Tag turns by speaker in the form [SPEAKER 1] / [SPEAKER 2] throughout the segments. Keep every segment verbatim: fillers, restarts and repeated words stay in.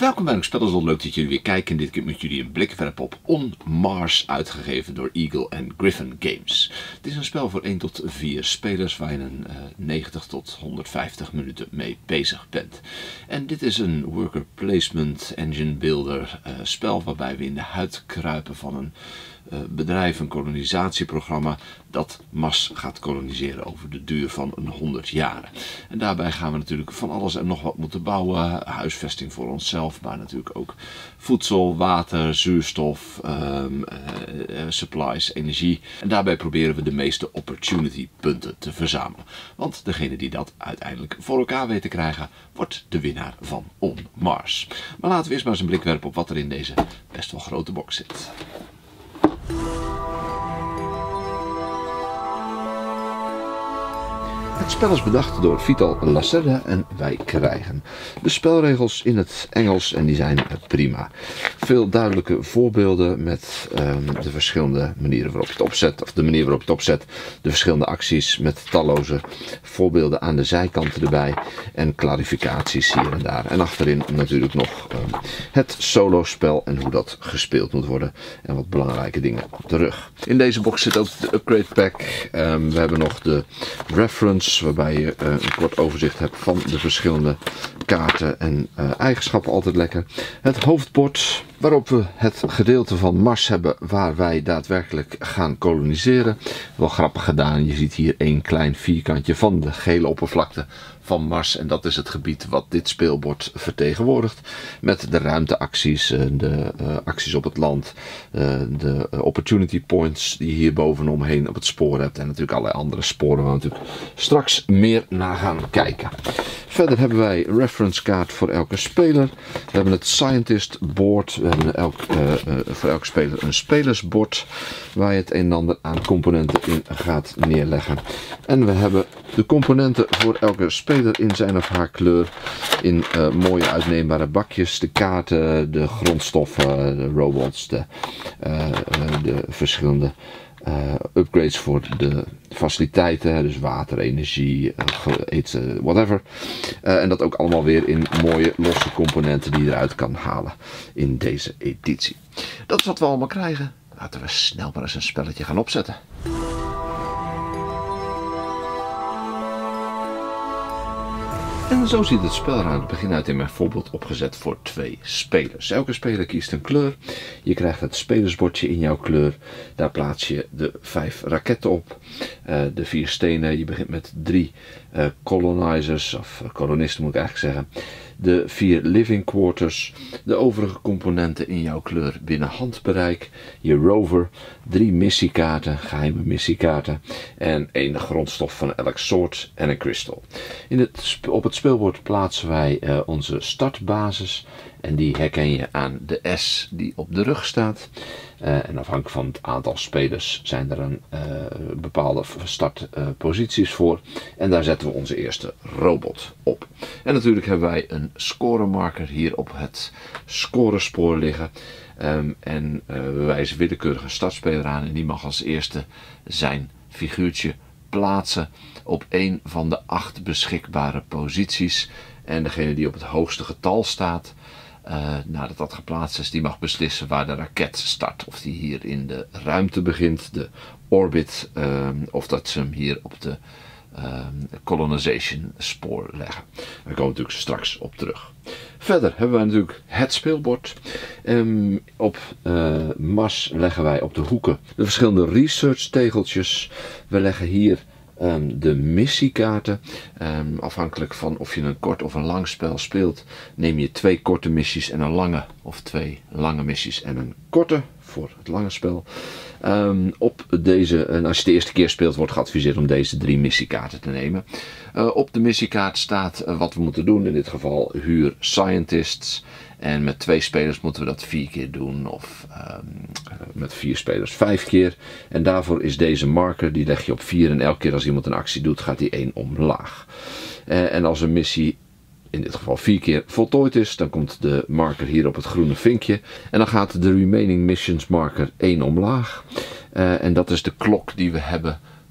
[SPEAKER 1] Welkom bij Spellersdom, leuk dat jullie weer kijken. Dit keer met jullie een blik werpen op On Mars, uitgegeven door Eagle and Gryphon Games. Het is een spel voor één tot vier spelers waar je een uh, negentig tot honderdvijftig minuten mee bezig bent. En dit is een worker placement engine builder uh, spel waarbij we in de huid kruipen van een uh, bedrijf, een kolonisatieprogramma dat Mars gaat koloniseren over de duur van een honderd jaren. En daarbij gaan we natuurlijk van alles en nog wat moeten bouwen, huisvesting voor onszelf, maar natuurlijk ook voedsel, water, zuurstof, um, uh, supplies, energie. En daarbij proberen we de meeste opportunity punten te verzamelen. Want degene die dat uiteindelijk voor elkaar weet te krijgen, wordt de winnaar van On Mars. Maar laten we eerst maar eens een blik werpen op wat er in deze best wel grote box zit. Het spel is bedacht door Vital Lacerda en wij krijgen de spelregels in het Engels en die zijn prima. Veel duidelijke voorbeelden met um, de verschillende manieren waarop je het opzet, of de manier waarop je het opzet, de verschillende acties met talloze voorbeelden aan de zijkanten erbij en clarificaties hier en daar. En achterin natuurlijk nog um, het solo spel en hoe dat gespeeld moet worden en wat belangrijke dingen terug. In deze box zit ook de upgrade pack. Um, we hebben nog de reference, waarbij je uh, een kort overzicht hebt van de verschillende kaarten en uh, eigenschappen, altijd lekker. Het hoofdbord, waarop we het gedeelte van Mars hebben waar wij daadwerkelijk gaan koloniseren. Wel grappig gedaan, je ziet hier één klein vierkantje van de gele oppervlakte van Mars en dat is het gebied wat dit speelbord vertegenwoordigt. Met de ruimteacties, de uh, acties op het land, uh, de opportunity points die je hier bovenomheen op het spoor hebt en natuurlijk allerlei andere sporen waar we natuurlijk straks meer naar gaan kijken. Verder hebben wij reference kaart voor elke speler. We hebben het scientist board. We hebben elk, uh, uh, voor elke speler een spelersbord waar je het een en ander aan componenten in gaat neerleggen. En we hebben de componenten voor elke speler in zijn of haar kleur in uh, mooie uitneembare bakjes. De kaarten, de grondstoffen, de robots, de, uh, uh, de verschillende Uh, upgrades voor de faciliteiten, dus water, energie, uh, eten, whatever. Uh, en dat ook allemaal weer in mooie losse componenten die je eruit kan halen in deze editie. Dat is wat we allemaal krijgen. Laten we snel maar eens een spelletje gaan opzetten. En zo ziet het spel er aan het begin uit in mijn voorbeeld opgezet voor twee spelers. Elke speler kiest een kleur. Je krijgt het spelersbordje in jouw kleur. Daar plaats je de vijf raketten op. Uh, de vier stenen. Je begint met drie uh, colonizers, of kolonisten moet ik eigenlijk zeggen. De vier living quarters. De overige componenten in jouw kleur binnen handbereik. Je rover. Drie missiekaarten, geheime missiekaarten. En één grondstof van elk soort en een crystal. In het, op het speelbord plaatsen wij uh, onze startbasis. En die herken je aan de S die op de rug staat. Uh, en afhankelijk van het aantal spelers zijn er een uh, bepaalde startposities uh, voor. En daar zetten we onze eerste robot op. En natuurlijk hebben wij een scoremarker hier op het scorespoor liggen. Um, en uh, we wijzen willekeurig een startspeler aan en die mag als eerste zijn figuurtje plaatsen op een van de acht beschikbare posities. En degene die op het hoogste getal staat, Uh, nadat dat geplaatst is, die mag beslissen waar de raket start. Of die hier in de ruimte begint, de orbit, um, of dat ze hem hier op de um, colonization spoor leggen. Daar komen we natuurlijk straks op terug. Verder hebben wij natuurlijk het speelbord. Um, op uh, Mars leggen wij op de hoeken de verschillende research tegeltjes. We leggen hier Um, de missiekaarten. Um, afhankelijk van of je een kort of een lang spel speelt, neem je twee korte missies en een lange, of twee lange missies en een korte voor het lange spel. Um, op deze, en als je de eerste keer speelt, wordt geadviseerd om deze drie missiekaarten te nemen. Uh, op de missiekaart staat uh, wat we moeten doen. In dit geval huur scientists. En met twee spelers moeten we dat vier keer doen. Of um, met vier spelers vijf keer. En daarvoor is deze marker, die leg je op vier. En elke keer als iemand een actie doet, gaat die één omlaag. Uh, en als een missie in dit geval vier keer voltooid is, dan komt de marker hier op het groene vinkje. En dan gaat de remaining missions marker één omlaag. Uh, en dat is de klok die we hebben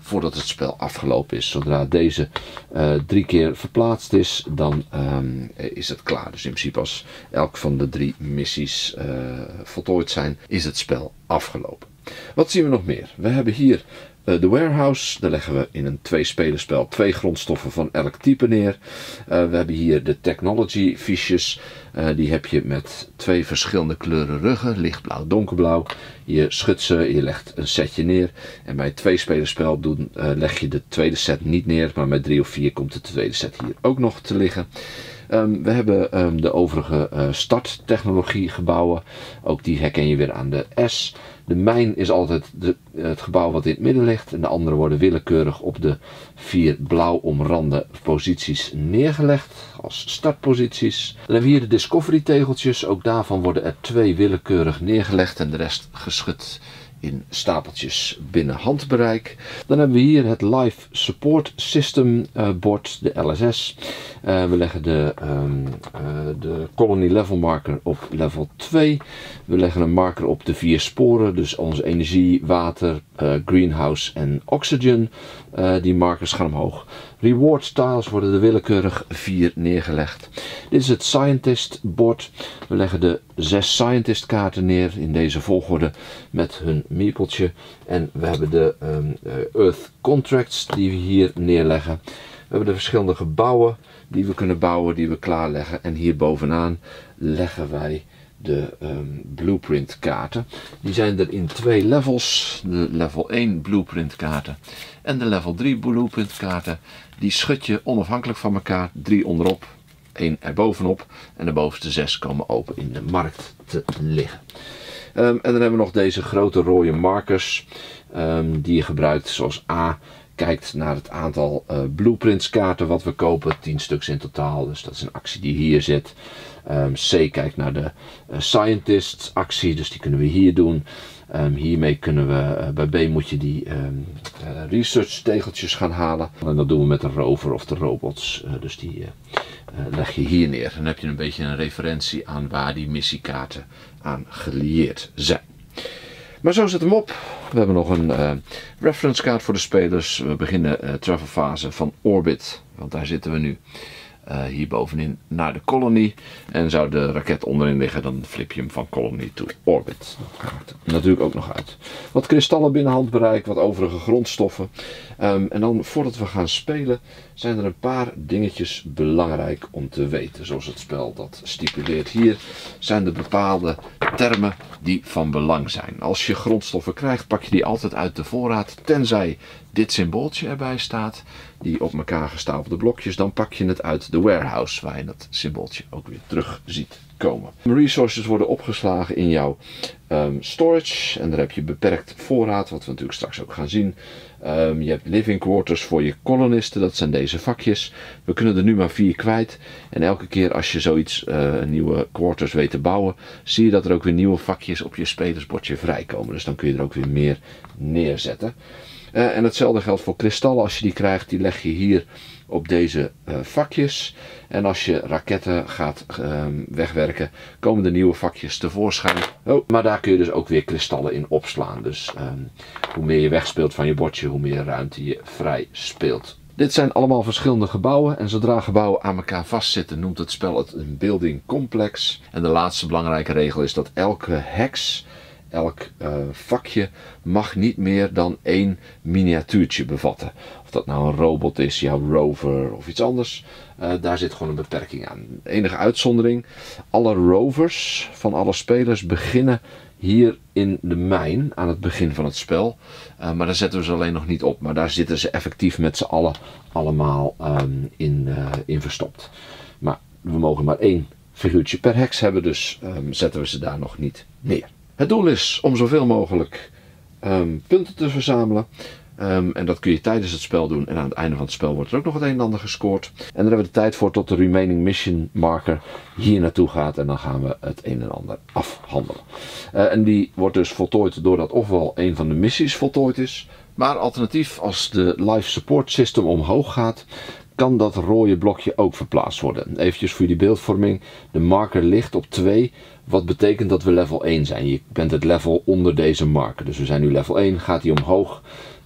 [SPEAKER 1] voordat het spel afgelopen is. Zodra deze uh, drie keer verplaatst is, dan um, is het klaar. Dus in principe als elk van de drie missies uh, voltooid zijn, is het spel afgelopen. Wat zien we nog meer? We hebben hier uh, de warehouse. Daar leggen we in een twee-spelerspel twee grondstoffen van elk type neer. Uh, we hebben hier de technology fiches. Uh, die heb je met twee verschillende kleuren ruggen, lichtblauw, donkerblauw. Je schudt ze, je legt een setje neer. En bij het twee-spelerspel doen, uh, leg je de tweede set niet neer, maar met drie of vier komt de tweede set hier ook nog te liggen. Um, we hebben um, de overige uh, starttechnologie gebouwen. Ook die herken je weer aan de S. De mijn is altijd de, het gebouw wat in het midden ligt. En de andere worden willekeurig op de vier blauw omrande posities neergelegd. Als startposities. Dan hebben we hier de discovery tegeltjes. Ook daarvan worden er twee willekeurig neergelegd. En de rest geschud in stapeltjes binnen handbereik. Dan hebben we hier het Live Support System uh, bord, de L S S. Uh, we leggen de, um, uh, de Colony Level Marker op level twee. We leggen een marker op de vier sporen, dus onze energie, water, uh, greenhouse en oxygen. Uh, die markers gaan omhoog. Reward tiles worden er willekeurig vier neergelegd. Dit is het Scientist bord. We leggen de zes Scientist kaarten neer in deze volgorde met hun meepeltje. En we hebben de um, Earth Contracts die we hier neerleggen. We hebben de verschillende gebouwen die we kunnen bouwen, die we klaarleggen. En hier bovenaan leggen wij de um, blueprint kaarten. Die zijn er in twee levels. De level één blueprint kaarten en de level drie blueprint kaarten. Die schud je onafhankelijk van elkaar. Drie onderop, één erbovenop. En de bovenste zes komen open in de markt te liggen. Um, en dan hebben we nog deze grote rode markers um, die je gebruikt zoals A. Kijkt naar het aantal uh, blueprints kaarten wat we kopen, tien stuks in totaal, dus dat is een actie die hier zit. Um, C kijkt naar de uh, Scientists actie, dus die kunnen we hier doen. Um, hiermee kunnen we, uh, bij B moet je die um, uh, research tegeltjes gaan halen. En dat doen we met de rover of de robots, uh, dus die uh, uh, leg je hier neer. Dan heb je een beetje een referentie aan waar die missiekaarten aan gelieerd zijn. Maar zo zit hem op. We hebben nog een uh, reference kaart voor de spelers. We beginnen uh, travelfase van Orbit, want daar zitten we nu. Uh, hier bovenin naar de Colony. En zou de raket onderin liggen, dan flip je hem van Colony to Orbit. Dat maakt er natuurlijk ook nog uit. Wat kristallen binnen handbereik, wat overige grondstoffen. Um, en dan voordat we gaan spelen, zijn er een paar dingetjes belangrijk om te weten. Zoals het spel dat stipuleert hier, zijn er bepaalde termen die van belang zijn. Als je grondstoffen krijgt, pak je die altijd uit de voorraad, tenzij dit symbooltje erbij staat, die op elkaar gestapelde blokjes, dan pak je het uit de warehouse, waar je dat symbooltje ook weer terug ziet komen. Resources worden opgeslagen in jouw um, storage en daar heb je beperkt voorraad, wat we natuurlijk straks ook gaan zien. Um, je hebt living quarters voor je kolonisten, dat zijn deze vakjes. We kunnen er nu maar vier kwijt en elke keer als je zoiets, uh, nieuwe quarters weet te bouwen, zie je dat er ook weer nieuwe vakjes op je spelersbordje vrijkomen. Dus dan kun je er ook weer meer neerzetten. Uh, en hetzelfde geldt voor kristallen. Als je die krijgt, die leg je hier op deze uh, vakjes. En als je raketten gaat uh, wegwerken, komen de nieuwe vakjes tevoorschijn. Oh, maar daar kun je dus ook weer kristallen in opslaan. Dus uh, hoe meer je wegspeelt van je bordje, hoe meer ruimte je vrij speelt. Dit zijn allemaal verschillende gebouwen. En zodra gebouwen aan elkaar vastzitten, noemt het spel het een building complex. En de laatste belangrijke regel is dat elke hex, elk uh, vakje mag niet meer dan één miniatuurtje bevatten. Of dat nou een robot is, jouw rover of iets anders. Uh, daar zit gewoon een beperking aan. De enige uitzondering, alle rovers van alle spelers beginnen hier in de mijn aan het begin van het spel. Uh, maar daar zetten we ze alleen nog niet op. Maar daar zitten ze effectief met z'n allen allemaal um, in, uh, in verstopt. Maar we mogen maar één figuurtje per hex hebben, dus um, zetten we ze daar nog niet neer. Het doel is om zoveel mogelijk um, punten te verzamelen. Um, en dat kun je tijdens het spel doen. En aan het einde van het spel wordt er ook nog het een en ander gescoord. En daar hebben we de tijd voor tot de remaining mission marker hier naartoe gaat. En dan gaan we het een en ander afhandelen. Uh, en die wordt dus voltooid doordat ofwel een van de missies voltooid is. Maar alternatief, als de life support system omhoog gaat, kan dat rode blokje ook verplaatst worden. Eventjes voor jullie beeldvorming. De marker ligt op twee. Wat betekent dat we level één zijn. Je bent het level onder deze marker. Dus we zijn nu level één. Gaat die omhoog,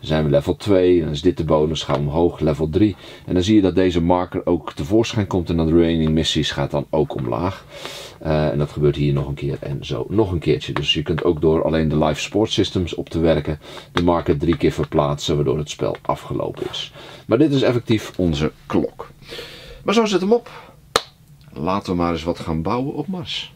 [SPEAKER 1] Dan zijn we level twee, en dan is dit de bonus, gaan we omhoog, level drie. En dan zie je dat deze marker ook tevoorschijn komt en dan de remaining missies gaat dan ook omlaag. Uh, en dat gebeurt hier nog een keer en zo nog een keertje. Dus je kunt ook door alleen de live sport systems op te werken de marker drie keer verplaatsen, waardoor het spel afgelopen is. Maar dit is effectief onze klok. Maar zo zit hem op. Laten we maar eens wat gaan bouwen op Mars.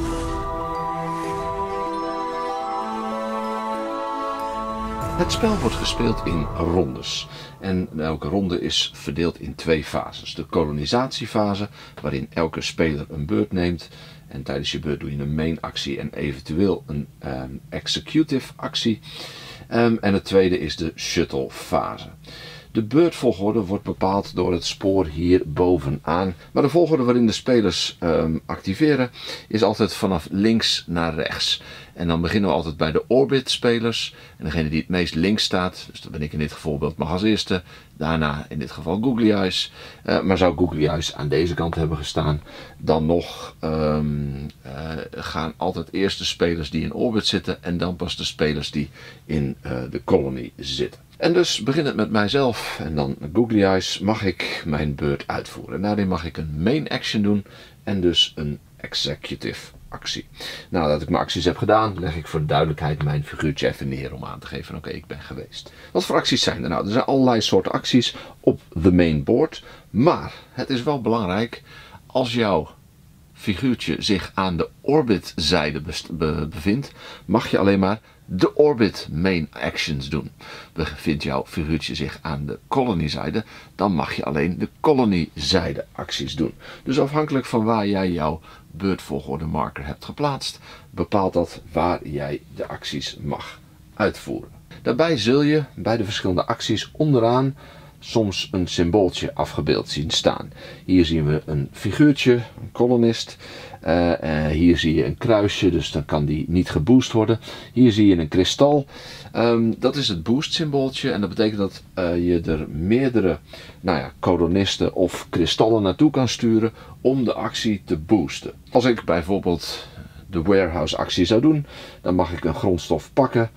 [SPEAKER 1] Het spel wordt gespeeld in rondes. En elke ronde is verdeeld in twee fases. De kolonisatiefase, waarin elke speler een beurt neemt. En tijdens je beurt doe je een main actie en eventueel een um, executive actie. Um, en het tweede is de shuttle fase. De beurtvolgorde wordt bepaald door het spoor hier bovenaan. Maar de volgorde waarin de spelers um, activeren is altijd vanaf links naar rechts. En dan beginnen we altijd bij de orbit spelers. En degene die het meest links staat, dus dat ben ik in dit voorbeeld, mag als eerste. Daarna in dit geval Googly Eyes. Uh, maar zou Googly Eyes aan deze kant hebben gestaan, dan nog um, uh, gaan altijd eerst de spelers die in orbit zitten. En dan pas de spelers die in uh, de colony zitten. En dus beginnend met mijzelf en dan Googly Eyes mag ik mijn beurt uitvoeren. Daarin mag ik een main action doen en dus een executive actie. Nou, dat ik mijn acties heb gedaan, leg ik voor de duidelijkheid mijn figuurtje even neer om aan te geven, oké, okay, ik ben geweest. Wat voor acties zijn er? Nou, er zijn allerlei soorten acties op de main board, maar het is wel belangrijk als jouw figuurtje zich aan de orbitzijde bevindt, mag je alleen maar de orbit main actions doen. Bevindt jouw figuurtje zich aan de colony zijde, dan mag je alleen de colony zijde acties doen. Dus afhankelijk van waar jij jouw beurtvolgorde marker hebt geplaatst, bepaalt dat waar jij de acties mag uitvoeren. Daarbij zul je bij de verschillende acties onderaan soms een symbooltje afgebeeld zien staan. Hier zien we een figuurtje, een kolonist. Uh, uh, hier zie je een kruisje, dus dan kan die niet geboost worden. Hier zie je een kristal. Um, dat is het boost symbooltje en dat betekent dat uh, je er meerdere nou ja, kolonisten of kristallen naartoe kan sturen om de actie te boosten. Als ik bijvoorbeeld de warehouse actie zou doen, dan mag ik een grondstof pakken.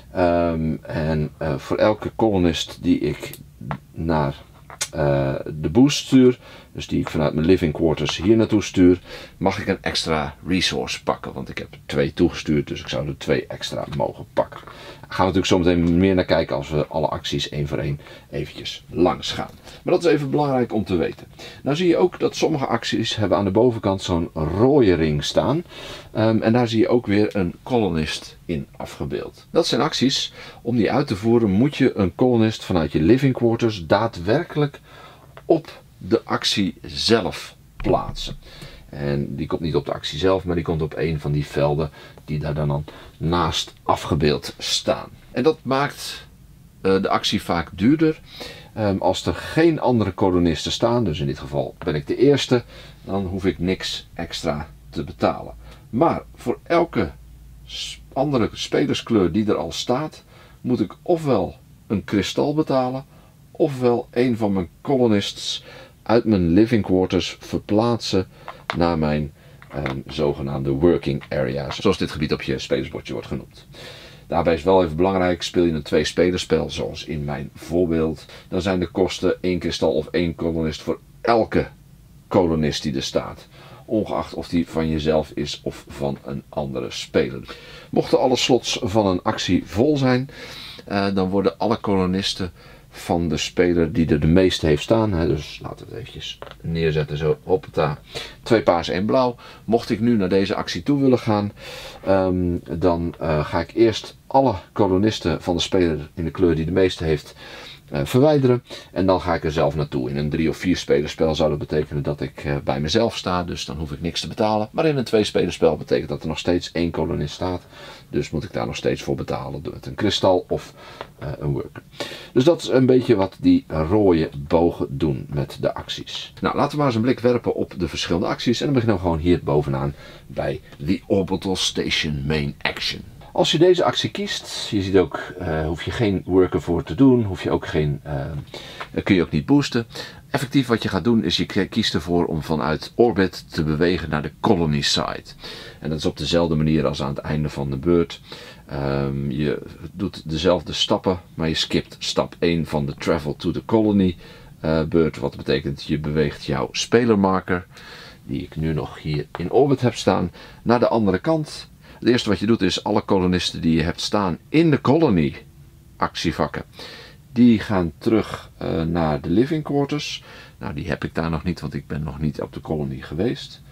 [SPEAKER 1] Um, en uh, voor elke kolonist die ik naar uh, de boost stuur, dus die ik vanuit mijn living quarters hier naartoe stuur, mag ik een extra resource pakken. Want ik heb twee toegestuurd, dus ik zou er twee extra mogen pakken. Daar gaan we natuurlijk zo meteen meer naar kijken als we alle acties één voor één eventjes langs gaan. Maar dat is even belangrijk om te weten. Nou zie je ook dat sommige acties hebben aan de bovenkant zo'n rode ring staan. Um, en daar zie je ook weer een kolonist in afgebeeld. Dat zijn acties. Om die uit te voeren moet je een kolonist vanuit je living quarters daadwerkelijk op de actie zelf plaatsen. En die komt niet op de actie zelf, maar die komt op een van die velden die daar dan naast afgebeeld staan. En dat maakt uh, de actie vaak duurder. Um, als er geen andere kolonisten staan, dus in dit geval ben ik de eerste, dan hoef ik niks extra te betalen. Maar voor elke andere spelerskleur die er al staat, moet ik ofwel een kristal betalen, ofwel een van mijn kolonists uit mijn living quarters verplaatsen naar mijn um, zogenaamde working areas, zoals dit gebied op je spelersbordje wordt genoemd. Daarbij is wel even belangrijk, speel je een twee-spelerspel zoals in mijn voorbeeld, dan zijn de kosten één kristal of één kolonist voor elke kolonist die er staat. Ongeacht of die van jezelf is of van een andere speler. Mochten alle slots van een actie vol zijn, uh, dan worden alle kolonisten van de speler die er de meeste heeft staan. Hè, dus laten we het eventjes neerzetten zo. Hoppata. Twee paars, één blauw. Mocht ik nu naar deze actie toe willen gaan, um, dan uh, ga ik eerst alle kolonisten van de speler in de kleur die de meeste heeft uh, verwijderen. En dan ga ik er zelf naartoe. In een drie of vier spelerspel zou dat betekenen dat ik uh, bij mezelf sta. Dus dan hoef ik niks te betalen. Maar in een twee spelerspel betekent dat er nog steeds één kolonist staat. Dus moet ik daar nog steeds voor betalen met een kristal of uh, een worker. Dus dat is een beetje wat die rode bogen doen met de acties. Nou, laten we maar eens een blik werpen op de verschillende acties. En dan beginnen we gewoon hier bovenaan bij The Orbital Station Main Action. Als je deze actie kiest, je ziet ook, uh, hoef je geen worker voor te doen, hoef je ook geen, uh, kun je ook niet boosten. Effectief wat je gaat doen is je kiest ervoor om vanuit orbit te bewegen naar de colony side. En dat is op dezelfde manier als aan het einde van de beurt. Um, je doet dezelfde stappen, maar je skipt stap één van de travel to the colony uh, beurt. Wat betekent je beweegt jouw spelermarker, die ik nu nog hier in orbit heb staan, naar de andere kant. Het eerste wat je doet is alle kolonisten die je hebt staan in de colony actievakken. Die gaan terug uh, naar de living quarters. Nou, die heb ik daar nog niet, want ik ben nog niet op de colony geweest.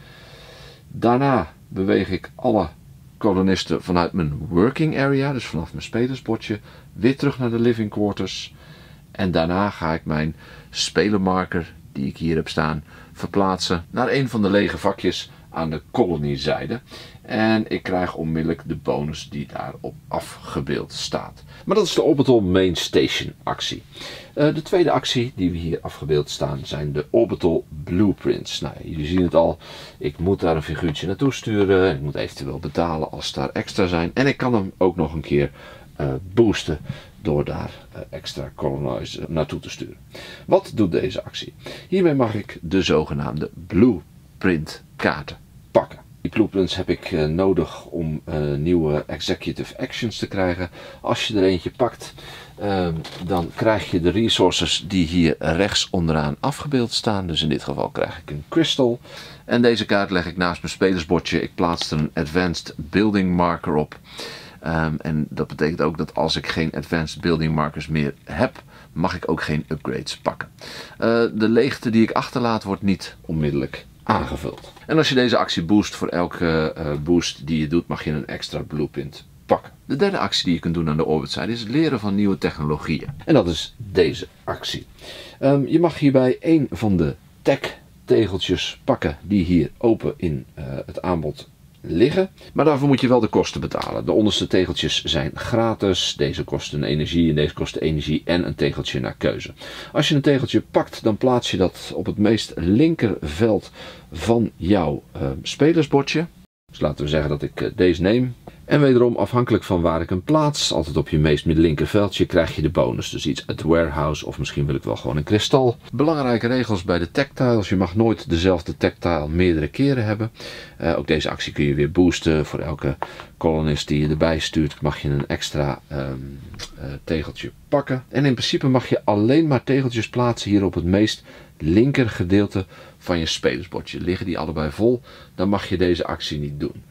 [SPEAKER 1] Daarna beweeg ik alle kolonisten vanuit mijn working area, dus vanaf mijn spelersbordje, weer terug naar de living quarters. En daarna ga ik mijn spelermarker, die ik hier heb staan, verplaatsen naar een van de lege vakjes aan de colonyzijde. En ik krijg onmiddellijk de bonus die daarop afgebeeld staat. Maar dat is de Orbital Main Station actie. Uh, de tweede actie die we hier afgebeeld staan zijn de Orbital Blueprints. Nou, jullie zien het al, ik moet daar een figuurtje naartoe sturen. Ik moet eventueel betalen als daar extra zijn. En ik kan hem ook nog een keer uh, boosten door daar uh, extra colonies naartoe te sturen. Wat doet deze actie? Hiermee mag ik de zogenaamde Blueprint kaarten pakken. Die blueprints heb ik uh, nodig om uh, nieuwe executive actions te krijgen. Als je er eentje pakt, uh, dan krijg je de resources die hier rechts onderaan afgebeeld staan. Dus in dit geval krijg ik een crystal. En deze kaart leg ik naast mijn spelersbordje. Ik plaats er een advanced building marker op. Um, en dat betekent ook dat als ik geen advanced building markers meer heb, mag ik ook geen upgrades pakken. Uh, de leegte die ik achterlaat wordt niet onmiddellijk aangevuld. En als je deze actie boost, voor elke uh, boost die je doet, mag je een extra blueprint pakken. De derde actie die je kunt doen aan de orbit side is het leren van nieuwe technologieën. En dat is deze actie. Um, je mag hierbij één van de tech tegeltjes pakken die hier open in uh, het aanbod liggen. Maar daarvoor moet je wel de kosten betalen. De onderste tegeltjes zijn gratis. Deze kosten energie en deze kosten energie en een tegeltje naar keuze. Als je een tegeltje pakt, dan plaats je dat op het meest linkerveld van jouw uh, spelersbordje. Dus laten we zeggen dat ik uh, deze neem. En wederom afhankelijk van waar ik hem plaats, altijd op je meest linkerveldje, krijg je de bonus. Dus iets uit de warehouse of misschien wil ik wel gewoon een kristal. Belangrijke regels bij de tactiles. Je mag nooit dezelfde tactile meerdere keren hebben. Uh, ook deze actie kun je weer boosten. Voor elke colonist die je erbij stuurt mag je een extra um, uh, tegeltje pakken. En in principe mag je alleen maar tegeltjes plaatsen hier op het meest linker gedeelte van je spelersbordje. Liggen die allebei vol, dan mag je deze actie niet doen.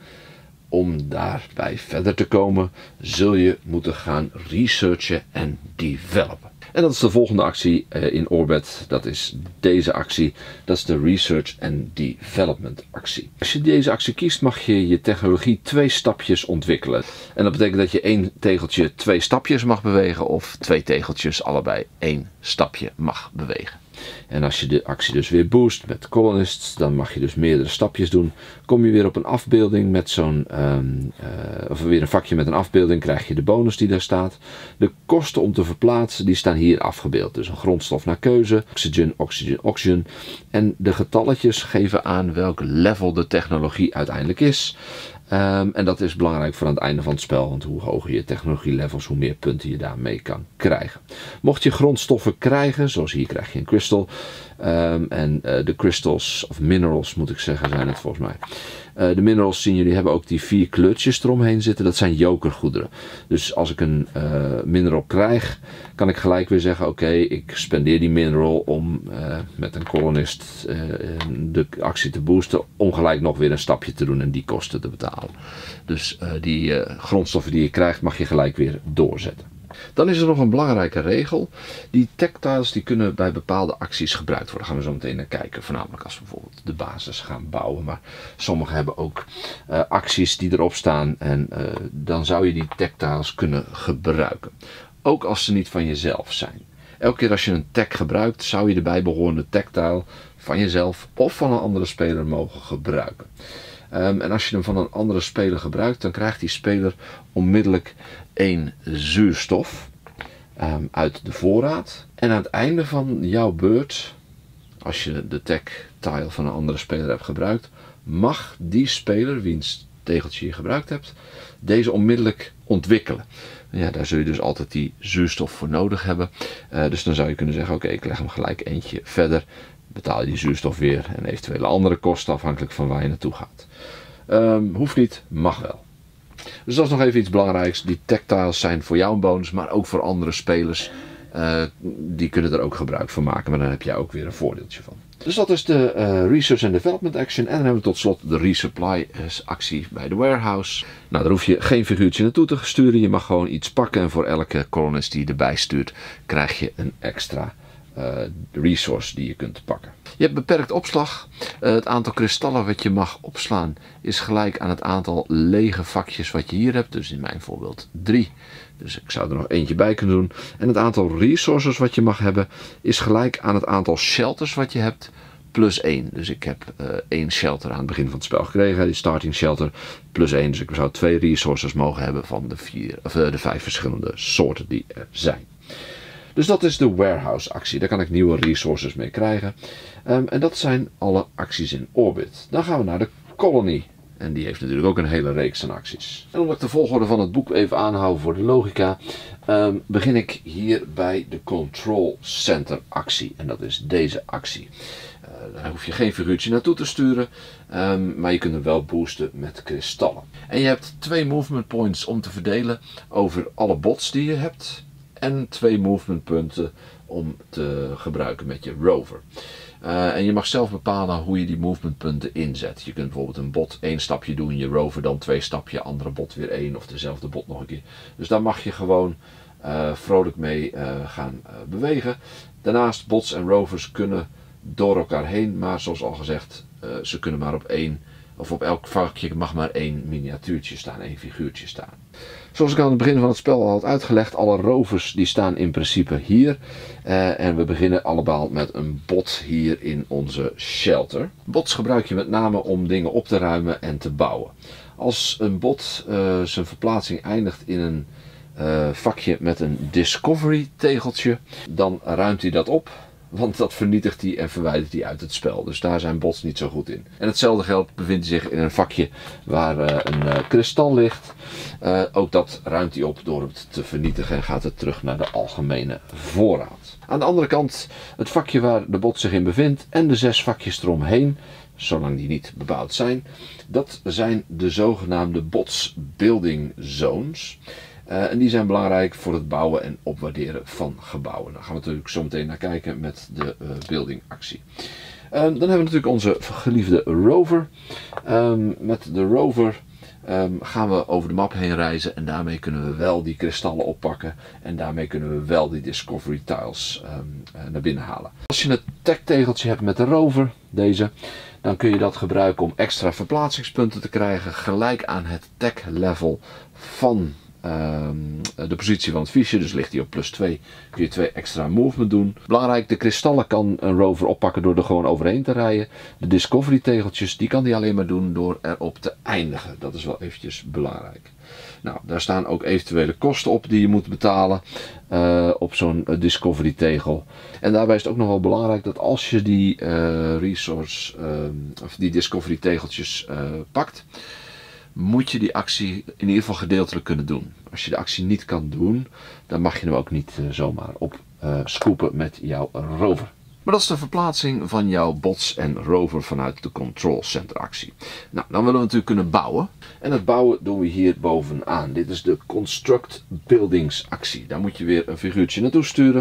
[SPEAKER 1] Om daarbij verder te komen, zul je moeten gaan researchen en developen. En dat is de volgende actie uh, in Orbit. Dat is deze actie. Dat is de Research and Development actie. Als je deze actie kiest, mag je je technologie twee stapjes ontwikkelen. En dat betekent dat je één tegeltje twee stapjes mag bewegen of twee tegeltjes allebei één stapje mag bewegen. En als je de actie dus weer boost met colonists, dan mag je dus meerdere stapjes doen. Kom je weer op een afbeelding met zo'n, um, uh, of weer een vakje met een afbeelding, krijg je de bonus die daar staat. De kosten om te verplaatsen, die staan hier afgebeeld. Dus een grondstof naar keuze, oxygen, oxygen, oxygen. En de getalletjes geven aan welk level de technologie uiteindelijk is. Um, en dat is belangrijk voor aan het einde van het spel, want hoe hoger je technologie-levels, hoe meer punten je daarmee kan krijgen. Mocht je grondstoffen krijgen, zoals hier krijg je een crystal, um, en uh, de crystals, of minerals moet ik zeggen, zijn het volgens mij. Uh, de minerals zien jullie hebben ook die vier kleurtjes eromheen zitten, dat zijn jokergoederen. Dus als ik een uh, mineral krijg, kan ik gelijk weer zeggen, oké, okay, ik spendeer die mineral om uh, met een kolonist uh, de actie te boosten, om gelijk nog weer een stapje te doen en die kosten te betalen. Dus uh, die uh, grondstoffen die je krijgt mag je gelijk weer doorzetten. Dan is er nog een belangrijke regel. Die tactiles die kunnen bij bepaalde acties gebruikt worden. Daar gaan we zo meteen naar kijken. Voornamelijk als we bijvoorbeeld de basis gaan bouwen. Maar sommige hebben ook uh, acties die erop staan. En uh, dan zou je die tactiles kunnen gebruiken. Ook als ze niet van jezelf zijn. Elke keer als je een tag gebruikt, zou je de bijbehorende tactile van jezelf of van een andere speler mogen gebruiken. Um, en als je hem van een andere speler gebruikt, dan krijgt die speler onmiddellijk één zuurstof um, uit de voorraad. En aan het einde van jouw beurt, als je de tech tile van een andere speler hebt gebruikt, mag die speler, wiens tegeltje je gebruikt hebt, deze onmiddellijk ontwikkelen. Ja, daar zul je dus altijd die zuurstof voor nodig hebben. Uh, dus dan zou je kunnen zeggen, oké, okay, ik leg hem gelijk eentje verder. Betaal je die zuurstof weer en eventuele andere kosten afhankelijk van waar je naartoe gaat. Um, hoeft niet, mag wel. Dus dat is nog even iets belangrijks. Die tactiles zijn voor jou een bonus, maar ook voor andere spelers. Uh, die kunnen er ook gebruik van maken, maar dan heb jij ook weer een voordeeltje van. Dus dat is de uh, Research and Development Action. En dan hebben we tot slot de Resupply actie bij de Warehouse. Nou, daar hoef je geen figuurtje naartoe te sturen. Je mag gewoon iets pakken en voor elke colonist die je erbij stuurt, krijg je een extra uh, resource die je kunt pakken. Je hebt beperkt opslag. Uh, het aantal kristallen wat je mag opslaan is gelijk aan het aantal lege vakjes wat je hier hebt. Dus in mijn voorbeeld drie. Dus ik zou er nog eentje bij kunnen doen. En het aantal resources wat je mag hebben is gelijk aan het aantal shelters wat je hebt plus één. Dus ik heb uh, één shelter aan het begin van het spel gekregen. Die starting shelter plus één. Dus ik zou twee resources mogen hebben van de, vier, of de vijf verschillende soorten die er zijn. Dus dat is de Warehouse actie. Daar kan ik nieuwe resources mee krijgen. Um, en dat zijn alle acties in Orbit. Dan gaan we naar de Colony. En die heeft natuurlijk ook een hele reeks aan acties. En omdat ik de volgorde van het boek even aanhoud voor de logica, um, begin ik hier bij de Control Center actie. En dat is deze actie. Uh, daar hoef je geen figuurtje naartoe te sturen, um, maar je kunt hem wel boosten met kristallen. En je hebt twee movement points om te verdelen over alle bots die je hebt. En twee movement punten om te gebruiken met je rover. Uh, en je mag zelf bepalen hoe je die movement punten inzet. Je kunt bijvoorbeeld een bot één stapje doen, je rover dan twee stapje, andere bot weer één of dezelfde bot nog een keer. Dus daar mag je gewoon uh, vrolijk mee uh, gaan uh, bewegen. Daarnaast bots en rovers kunnen door elkaar heen, maar zoals al gezegd, uh, ze kunnen maar op één, of op elk vakje mag maar één miniatuurtje staan, één figuurtje staan. Zoals ik aan het begin van het spel al had uitgelegd, alle rovers die staan in principe hier. Uh, en we beginnen allemaal met een bot hier in onze shelter. Bots gebruik je met name om dingen op te ruimen en te bouwen. Als een bot uh, zijn verplaatsing eindigt in een uh, vakje met een discovery tegeltje, dan ruimt hij dat op. Want dat vernietigt hij en verwijdert hij uit het spel. Dus daar zijn bots niet zo goed in. En hetzelfde geldt bevindt zich in een vakje waar uh, een uh, kristal ligt. Uh, ook dat ruimt hij op door het te vernietigen en gaat het terug naar de algemene voorraad. Aan de andere kant het vakje waar de bot zich in bevindt en de zes vakjes eromheen, zolang die niet bebouwd zijn, dat zijn de zogenaamde bots building zones. Uh, en die zijn belangrijk voor het bouwen en opwaarderen van gebouwen. Daar gaan we natuurlijk zo meteen naar kijken met de uh, building actie. Uh, dan hebben we natuurlijk onze geliefde rover. Um, met de rover um, gaan we over de map heen reizen en daarmee kunnen we wel die kristallen oppakken. En daarmee kunnen we wel die discovery tiles um, uh, naar binnen halen. Als je een tech tegeltje hebt met de rover, deze, dan kun je dat gebruiken om extra verplaatsingspunten te krijgen. Gelijk aan het tech level van Uh, de positie van het fiche, dus ligt hij op plus twee, kun je twee extra movement doen. Belangrijk, de kristallen kan een rover oppakken door er gewoon overheen te rijden. De discovery tegeltjes, die kan hij alleen maar doen door erop te eindigen. Dat is wel eventjes belangrijk. Nou, daar staan ook eventuele kosten op die je moet betalen uh, op zo'n uh, discovery tegel. En daarbij is het ook nog wel belangrijk dat als je die uh, resource, uh, of die discovery tegeltjes uh, pakt, moet je die actie in ieder geval gedeeltelijk kunnen doen. Als je de actie niet kan doen, dan mag je hem ook niet uh, zomaar op uh, scoopen met jouw rover. Maar dat is de verplaatsing van jouw bots en rover vanuit de Control Center actie. Nou, dan willen we natuurlijk kunnen bouwen. En het bouwen doen we hier bovenaan. Dit is de Construct Buildings actie. Daar moet je weer een figuurtje naartoe sturen.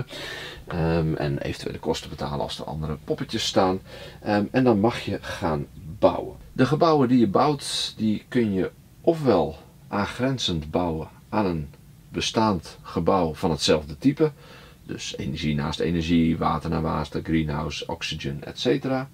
[SPEAKER 1] Um, en eventuele kosten betalen als er andere poppetjes staan. Um, en dan mag je gaan bouwen. De gebouwen die je bouwt, die kun je ofwel aangrenzend bouwen aan een bestaand gebouw van hetzelfde type. Dus energie naast energie, water naar water, greenhouse, oxygen, et cetera.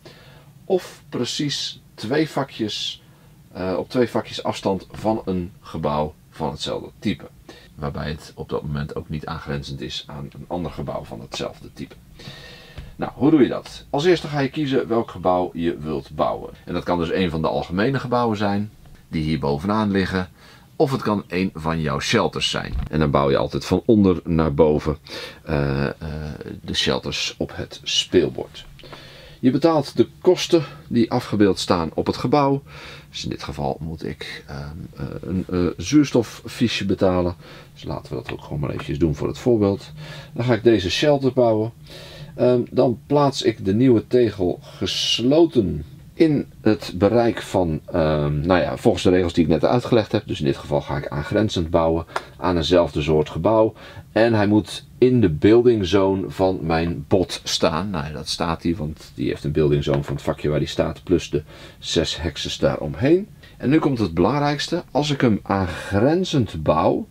[SPEAKER 1] Of precies twee vakjes, uh, op twee vakjes afstand van een gebouw van hetzelfde type. Waarbij het op dat moment ook niet aangrenzend is aan een ander gebouw van hetzelfde type. Nou, hoe doe je dat? Als eerste ga je kiezen welk gebouw je wilt bouwen. En dat kan dus een van de algemene gebouwen zijn, die hier bovenaan liggen. Of het kan een van jouw shelters zijn. En dan bouw je altijd van onder naar boven uh, uh, de shelters op het speelbord. Je betaalt de kosten die afgebeeld staan op het gebouw. Dus in dit geval moet ik um, een uh, zuurstoffiche betalen. Dus laten we dat ook gewoon maar eventjes doen voor het voorbeeld. Dan ga ik deze shelter bouwen. Um, dan plaats ik de nieuwe tegel gesloten in het bereik van, um, nou ja, volgens de regels die ik net uitgelegd heb. Dus in dit geval ga ik aangrenzend bouwen aan eenzelfde soort gebouw. En hij moet in de building zone van mijn bot staan. Nou ja, dat staat hij, want die heeft een building zone van het vakje waar die staat. Plus de zes hexes daaromheen. En nu komt het belangrijkste. Als ik hem aangrenzend bouw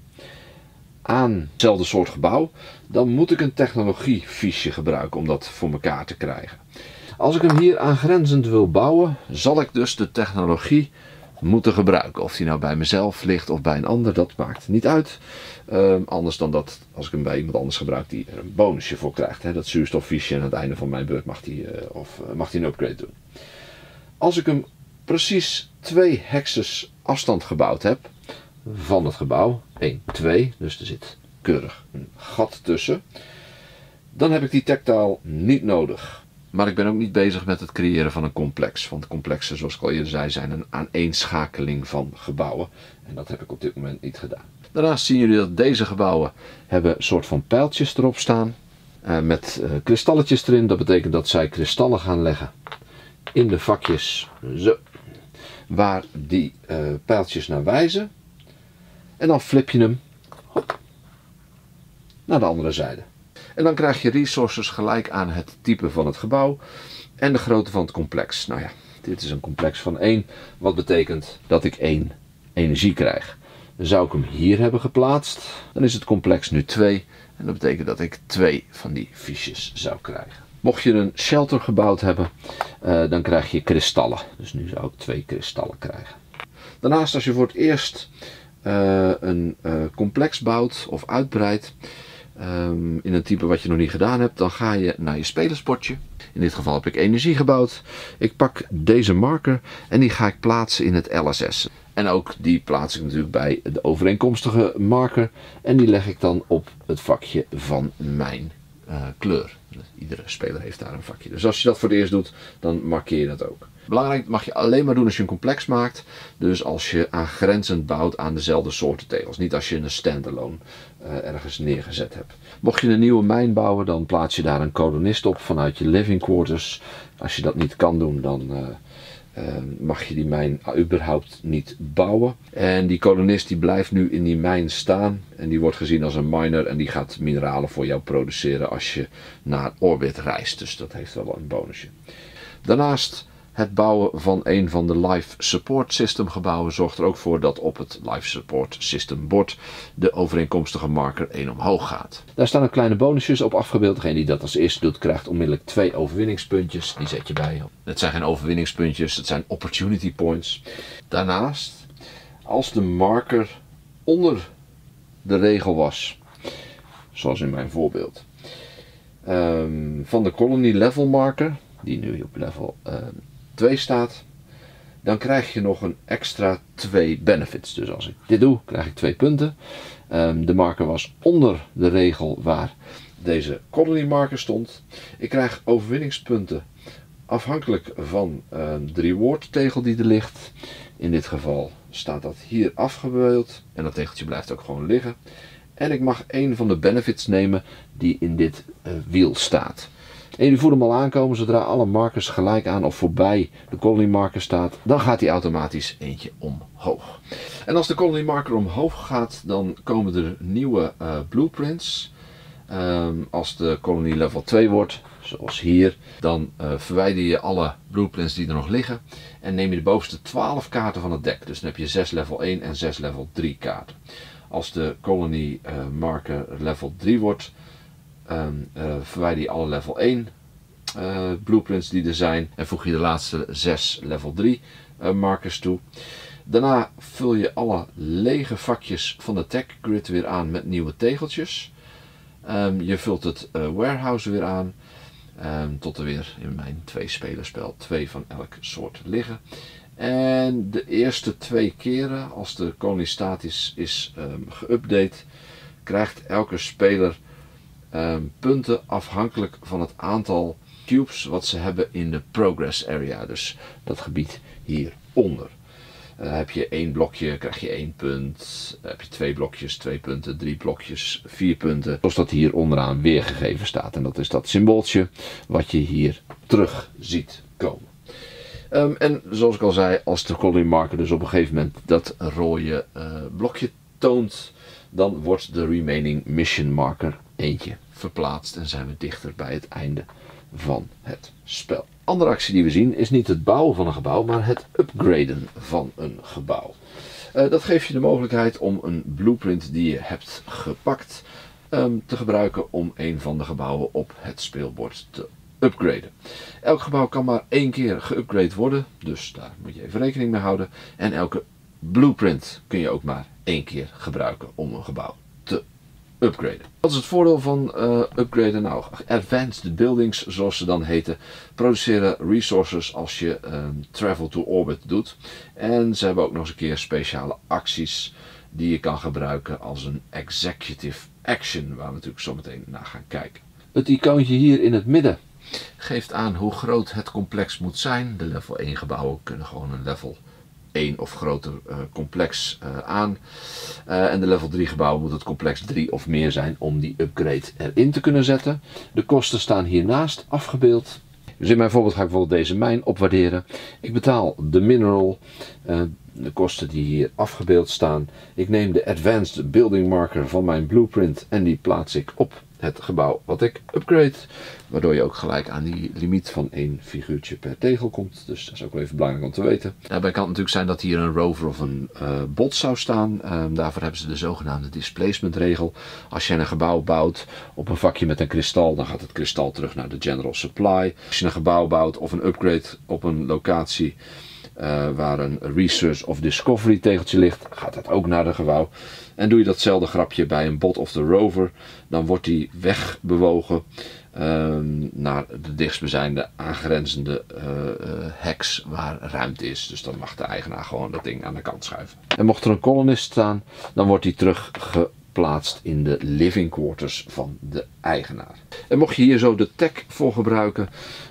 [SPEAKER 1] aan hetzelfde soort gebouw, dan moet ik een technologiefiche gebruiken om dat voor elkaar te krijgen. Als ik hem hier aangrenzend wil bouwen, zal ik dus de technologie moeten gebruiken. Of die nou bij mezelf ligt of bij een ander, dat maakt niet uit. Uh, anders dan dat, als ik hem bij iemand anders gebruik, die er een bonusje voor krijgt. Hè, dat zuurstoffiche en aan het einde van mijn beurt mag hij uh, of, uh, mag hij een upgrade doen. Als ik hem precies twee hexes afstand gebouwd heb van het gebouw, één, twee, dus er zit keurig een gat tussen, dan heb ik die tactile niet nodig. Maar ik ben ook niet bezig met het creëren van een complex. Want complexen, zoals ik al eerder zei, zijn een aaneenschakeling van gebouwen. En dat heb ik op dit moment niet gedaan. Daarnaast zien jullie dat deze gebouwen hebben een soort van pijltjes erop staan. Uh, met uh, kristalletjes erin. Dat betekent dat zij kristallen gaan leggen in de vakjes. Zo. Waar die uh, pijltjes naar wijzen. En dan flip je hem hop, naar de andere zijde. En dan krijg je resources gelijk aan het type van het gebouw en de grootte van het complex. Nou ja, dit is een complex van één, wat betekent dat ik één energie krijg. Dan zou ik hem hier hebben geplaatst, dan is het complex nu twee en dat betekent dat ik twee van die fiches zou krijgen. Mocht je een shelter gebouwd hebben, uh, dan krijg je kristallen. Dus nu zou ik twee kristallen krijgen. Daarnaast, als je voor het eerst uh, een uh, complex bouwt of uitbreidt, Um, in een type wat je nog niet gedaan hebt, dan ga je naar je spelerspotje. In dit geval heb ik energie gebouwd. Ik pak deze marker en die ga ik plaatsen in het L S S. En ook die plaats ik natuurlijk bij de overeenkomstige marker. En die leg ik dan op het vakje van mijn uh, kleur. Iedere speler heeft daar een vakje. Dus als je dat voor het eerst doet, dan markeer je dat ook. Belangrijk, mag je alleen maar doen als je een complex maakt. Dus als je aangrenzend bouwt aan dezelfde soorten tegels. Niet als je een standalone uh, ergens neergezet hebt. Mocht je een nieuwe mijn bouwen, dan plaats je daar een kolonist op vanuit je living quarters. Als je dat niet kan doen, dan uh, uh, mag je die mijn überhaupt niet bouwen. En die kolonist die blijft nu in die mijn staan. En die wordt gezien als een miner en die gaat mineralen voor jou produceren als je naar orbit reist. Dus dat heeft wel een bonusje. Daarnaast, het bouwen van een van de Life Support System gebouwen zorgt er ook voor dat op het Life Support System bord de overeenkomstige marker één omhoog gaat. Daar staan ook kleine bonusjes op afgebeeld. Degene die dat als eerste doet krijgt onmiddellijk twee overwinningspuntjes. Die zet je bij. Het zijn geen overwinningspuntjes, het zijn opportunity points. Daarnaast, als de marker onder de regel was, zoals in mijn voorbeeld, um, van de colony level marker, die nu op level uh, twee staat, dan krijg je nog een extra twee benefits. Dus als ik dit doe, krijg ik twee punten. Um, de marker was onder de regel waar deze colony marker stond. Ik krijg overwinningspunten afhankelijk van um, de reward tegel die er ligt. In dit geval staat dat hier afgebeeld en dat tegeltje blijft ook gewoon liggen. En ik mag een van de benefits nemen die in dit uh, wiel staat. En je voelt hem al aankomen, zodra alle markers gelijk aan of voorbij de colony marker staat, dan gaat hij automatisch eentje omhoog. En als de colony marker omhoog gaat, dan komen er nieuwe uh, blueprints. Um, als de colony level twee wordt, zoals hier, dan uh, verwijder je alle blueprints die er nog liggen. En neem je de bovenste twaalf kaarten van het deck. Dus dan heb je zes level één en zes level drie kaarten. Als de colony uh, marker level drie wordt, Um, uh, verwijder je alle level één uh, blueprints die er zijn en voeg je de laatste zes level drie uh, markers toe. Daarna vul je alle lege vakjes van de tech grid weer aan met nieuwe tegeltjes. Um, je vult het uh, warehouse weer aan um, tot er weer in mijn twee spelerspel twee van elk soort liggen. En de eerste twee keren als de colony statisch is um, geüpdate, krijgt elke speler Um, punten afhankelijk van het aantal cubes wat ze hebben in de progress area, dus dat gebied hieronder. Uh, heb je één blokje, krijg je één punt. Uh, heb je twee blokjes, twee punten, drie blokjes, vier punten. Zoals dat hier onderaan weergegeven staat. En dat is dat symbooltje wat je hier terug ziet komen. Um, en zoals ik al zei, als de colony marker dus op een gegeven moment dat rode uh, blokje toont, dan wordt de remaining mission marker eentje verplaatst en zijn we dichter bij het einde van het spel. Andere actie die we zien is niet het bouwen van een gebouw, maar het upgraden van een gebouw. Uh, dat geeft je de mogelijkheid om een blueprint die je hebt gepakt um, te gebruiken om een van de gebouwen op het speelbord te upgraden. Elk gebouw kan maar één keer geupgrade worden, dus daar moet je even rekening mee houden. En elke blueprint kun je ook maar één keer gebruiken om een gebouw te upgraden. Wat is het voordeel van uh, upgraden? Nou, advanced buildings, zoals ze dan heten, produceren resources als je uh, travel to orbit doet. En ze hebben ook nog eens een keer speciale acties die je kan gebruiken als een executive action, waar we natuurlijk zo meteen naar gaan kijken. Het icoontje hier in het midden geeft aan hoe groot het complex moet zijn. De level één gebouwen kunnen gewoon een level één of groter uh, complex uh, aan. Uh, en de level drie gebouwen moet het complex drie of meer zijn om die upgrade erin te kunnen zetten. De kosten staan hiernaast afgebeeld. Dus in mijn voorbeeld ga ik bijvoorbeeld deze mijn opwaarderen. Ik betaal de mineral, uh, de kosten die hier afgebeeld staan. Ik neem de advanced building marker van mijn blueprint en die plaats ik op het gebouw wat ik upgrade. Waardoor je ook gelijk aan die limiet van één figuurtje per tegel komt. Dus dat is ook wel even belangrijk om te weten. Daarbij kan het natuurlijk zijn dat hier een rover of een uh, bot zou staan. Um, daarvoor hebben ze de zogenaamde displacement regel. Als je een gebouw bouwt op een vakje met een kristal, dan gaat het kristal terug naar de general supply. Als je een gebouw bouwt of een upgrade op een locatie Uh, waar een research of discovery tegeltje ligt, gaat dat ook naar de gebouw. En doe je datzelfde grapje bij een bot of de rover, dan wordt die wegbewogen uh, naar de dichtstbijzijnde aangrenzende uh, uh, heks waar ruimte is. Dus dan mag de eigenaar gewoon dat ding aan de kant schuiven. En mocht er een kolonist staan, dan wordt die teruggeplaatst in de living quarters van de eigenaar. En mocht je hier zo de tag voor gebruiken,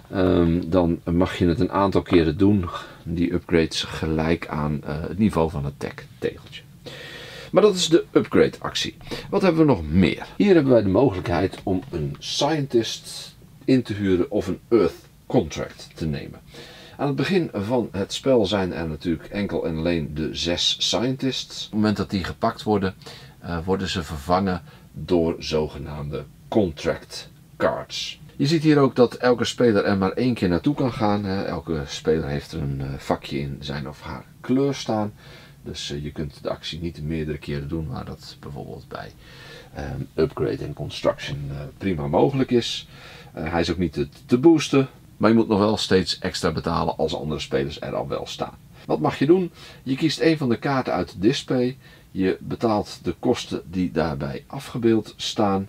[SPEAKER 1] um, dan mag je het een aantal keren doen. Die upgrades gelijk aan uh, het niveau van het tag tegeltje. Maar dat is de upgrade actie. Wat hebben we nog meer? Hier hebben wij de mogelijkheid om een scientist in te huren of een Earth contract te nemen. Aan het begin van het spel zijn er natuurlijk enkel en alleen de zes scientists. Op het moment dat die gepakt worden, uh, worden ze vervangen door zogenaamde contract cards. Je ziet hier ook dat elke speler er maar één keer naartoe kan gaan. Elke speler heeft er een vakje in zijn of haar kleur staan. Dus je kunt de actie niet meerdere keren doen, maar dat bijvoorbeeld bij um, upgrade en construction uh, prima mogelijk is. Uh, hij is ook niet te, te boosten, maar je moet nog wel steeds extra betalen als andere spelers er al wel staan. Wat mag je doen? Je kiest een van de kaarten uit het display. Je betaalt de kosten die daarbij afgebeeld staan.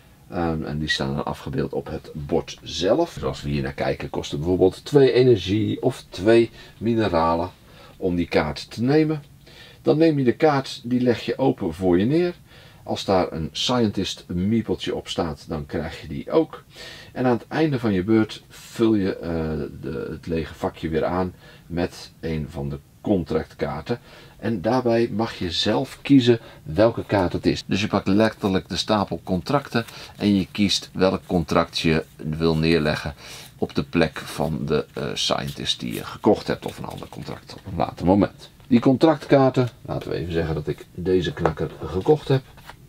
[SPEAKER 1] Um, en die staan dan afgebeeld op het bord zelf. Zoals we hier naar kijken, kost het bijvoorbeeld twee energie of twee mineralen om die kaart te nemen. Dan neem je de kaart, die leg je open voor je neer. Als daar een scientist meepeltje op staat, dan krijg je die ook. En aan het einde van je beurt vul je uh, de, het lege vakje weer aan met een van de contractkaarten. En daarbij mag je zelf kiezen welke kaart het is. Dus je pakt letterlijk de stapel contracten en je kiest welk contract je wil neerleggen op de plek van de uh, scientist die je gekocht hebt of een ander contract op een later moment. Die contractkaarten, laten we even zeggen dat ik deze knakker gekocht heb,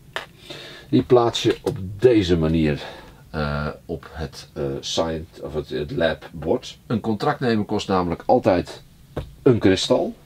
[SPEAKER 1] die plaats je op deze manier uh, op het, uh, science, of het, het labbord. Een contract nemen kost namelijk altijd een kristal.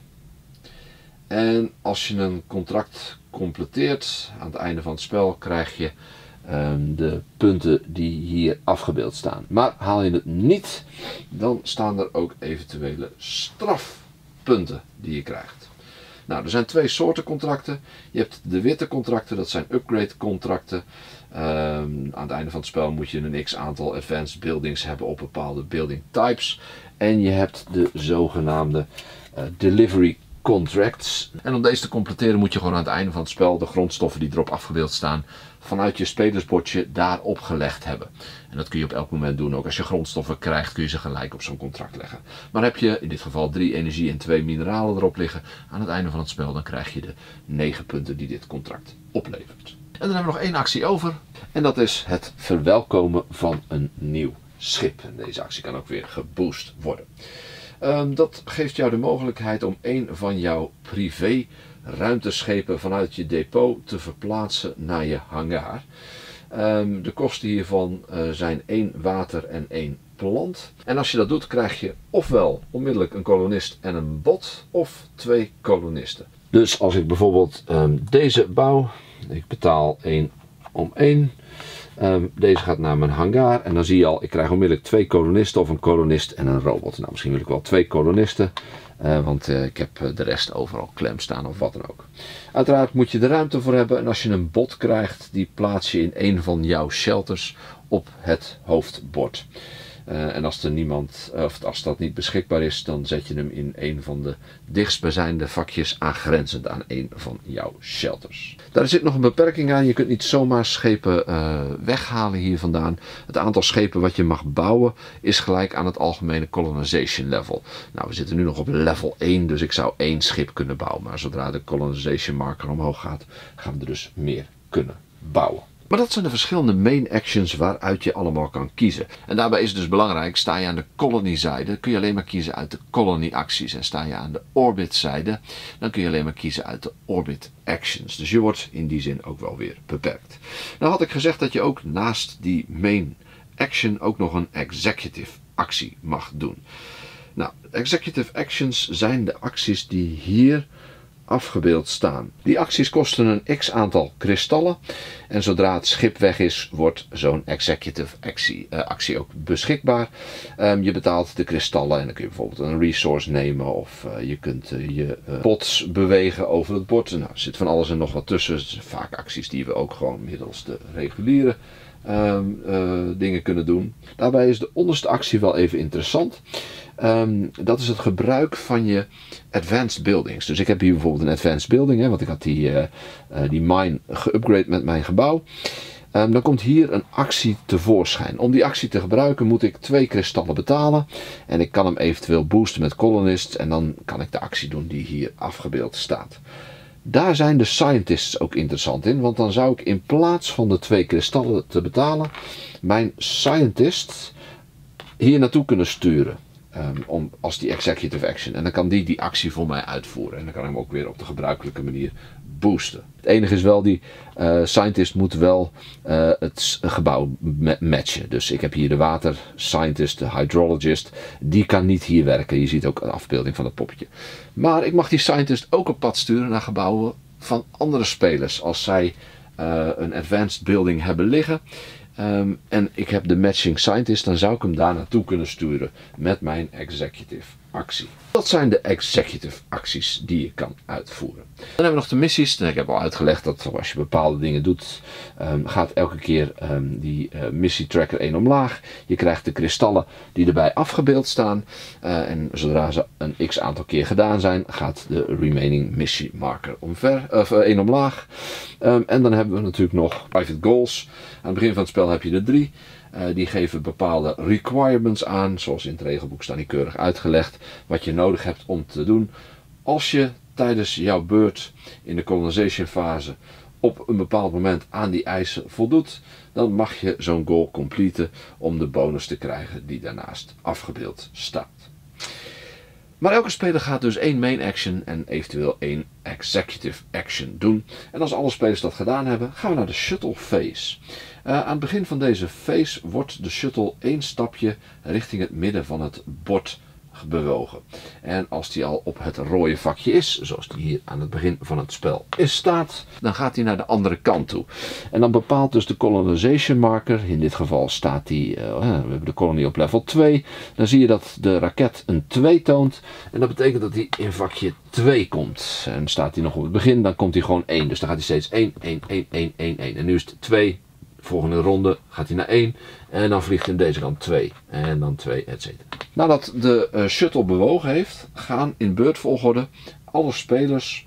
[SPEAKER 1] En als je een contract completeert aan het einde van het spel, krijg je um, de punten die hier afgebeeld staan. Maar haal je het niet, dan staan er ook eventuele strafpunten die je krijgt. Nou, er zijn twee soorten contracten. Je hebt de witte contracten, dat zijn upgrade contracten. Um, aan het einde van het spel moet je een x aantal advanced buildings hebben op bepaalde building types. En je hebt de zogenaamde uh, delivery contracts. En om deze te completeren moet je gewoon aan het einde van het spel de grondstoffen die erop afgebeeld staan vanuit je spelersbordje daarop gelegd hebben. En dat kun je op elk moment doen. Ook als je grondstoffen krijgt kun je ze gelijk op zo'n contract leggen. Maar heb je in dit geval drie energie en twee mineralen erop liggen aan het einde van het spel, dan krijg je de negen punten die dit contract oplevert. En dan hebben we nog één actie over. En dat is het verwelkomen van een nieuw schip. En deze actie kan ook weer geboost worden. Um, dat geeft jou de mogelijkheid om een van jouw privé ruimteschepen vanuit je depot te verplaatsen naar je hangar. Um, de kosten hiervan uh, zijn één water en één plant. En als je dat doet krijg je ofwel onmiddellijk een kolonist en een bot of twee kolonisten. Dus als ik bijvoorbeeld um, deze bouw, ik betaal één om één. Um, deze gaat naar mijn hangar en dan zie je al, ik krijg onmiddellijk twee kolonisten of een kolonist en een robot. Nou, misschien wil ik wel twee kolonisten, uh, want uh, ik heb uh, de rest overal klem staan of wat dan ook. Uiteraard moet je er ruimte voor hebben en als je een bot krijgt, die plaats je in een van jouw shelters op het hoofdbord. Uh, en als er niemand, of als dat niet beschikbaar is, dan zet je hem in een van de dichtstbijzijnde vakjes aangrenzend aan een van jouw shelters. Daar zit nog een beperking aan. Je kunt niet zomaar schepen uh, weghalen hier vandaan. Het aantal schepen wat je mag bouwen is gelijk aan het algemene colonization level. Nou, we zitten nu nog op level één, dus ik zou één schip kunnen bouwen. Maar zodra de colonization marker omhoog gaat, gaan we er dus meer kunnen bouwen. Maar dat zijn de verschillende main actions waaruit je allemaal kan kiezen. En daarbij is het dus belangrijk, sta je aan de colony zijde, kun je alleen maar kiezen uit de colony acties. En sta je aan de orbit zijde, dan kun je alleen maar kiezen uit de orbit actions. Dus je wordt in die zin ook wel weer beperkt. Nou had ik gezegd dat je ook naast die main action ook nog een executive actie mag doen. Nou, executive actions zijn de acties die hier afgebeeld staan. Die acties kosten een x aantal kristallen en zodra het schip weg is, wordt zo'n executive actie, uh, actie ook beschikbaar. Um, je betaalt de kristallen en dan kun je bijvoorbeeld een resource nemen of uh, je kunt uh, je uh, pots bewegen over het bord. Nou, er zit van alles en nog wat tussen. Het zijn vaak acties die we ook gewoon middels de reguliere um, uh, dingen kunnen doen. Daarbij is de onderste actie wel even interessant. Um, dat is het gebruik van je advanced buildings. Dus ik heb hier bijvoorbeeld een advanced building, hè, want ik had die, uh, uh, die mine geupgrade met mijn gebouw. Um, dan komt hier een actie tevoorschijn. Om die actie te gebruiken moet ik twee kristallen betalen. En ik kan hem eventueel boosten met colonists. En dan kan ik de actie doen die hier afgebeeld staat. Daar zijn de scientists ook interessant in. Want dan zou ik in plaats van de twee kristallen te betalen, mijn scientist hier naartoe kunnen sturen. Um, om, als die executive action. En dan kan die die actie voor mij uitvoeren. En dan kan ik hem ook weer op de gebruikelijke manier boosten. Het enige is wel, die uh, scientist moet wel uh, het gebouw ma matchen. Dus ik heb hier de water scientist, de hydrologist. Die kan niet hier werken. Je ziet ook een afbeelding van het poppetje. Maar ik mag die scientist ook op pad sturen naar gebouwen van andere spelers. Als zij uh, een advanced building hebben liggen. Um, en ik heb de matching scientist, dan zou ik hem daar naartoe kunnen sturen met mijn executive actie. Dat zijn de executive acties die je kan uitvoeren. Dan hebben we nog de missies. Ik heb al uitgelegd dat als je bepaalde dingen doet, um, gaat elke keer um, die uh, missietracker één omlaag. Je krijgt de kristallen die erbij afgebeeld staan. Uh, en zodra ze een x aantal keer gedaan zijn, gaat de remaining missie marker omver, of uh, één omlaag. Um, en dan hebben we natuurlijk nog private goals. Aan het begin van het spel heb je er drie. Uh, die geven bepaalde requirements aan, zoals in het regelboek staan die keurig uitgelegd, wat je nodig hebt om te doen. Als je tijdens jouw beurt in de colonization fase op een bepaald moment aan die eisen voldoet, dan mag je zo'n goal completen om de bonus te krijgen die daarnaast afgebeeld staat. Maar elke speler gaat dus één main action en eventueel één executive action doen. En als alle spelers dat gedaan hebben, gaan we naar de shuttle phase. Uh, aan het begin van deze phase wordt de shuttle één stapje richting het midden van het bord bewogen. En als die al op het rode vakje is, zoals die hier aan het begin van het spel is staat, dan gaat hij naar de andere kant toe. En dan bepaalt dus de colonization marker, in dit geval staat die, uh, we hebben de kolonie op level twee, dan zie je dat de raket een twee toont. En dat betekent dat hij in vakje twee komt. En staat hij nog op het begin, dan komt hij gewoon één. Dus dan gaat hij steeds één, één, één, één, één, één. En nu is het twee. Volgende ronde gaat hij naar één en dan vliegt hij aan deze kant twee en dan twee, et cetera. Nadat de uh, shuttle bewogen heeft, gaan in beurtvolgorde alle spelers